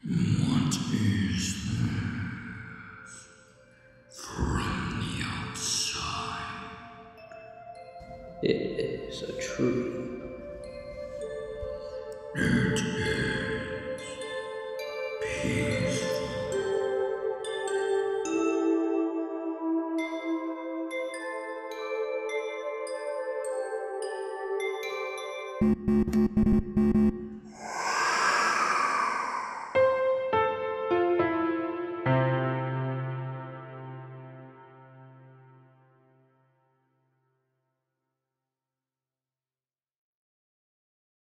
What is this from the outside? It is a tree. It is peaceful.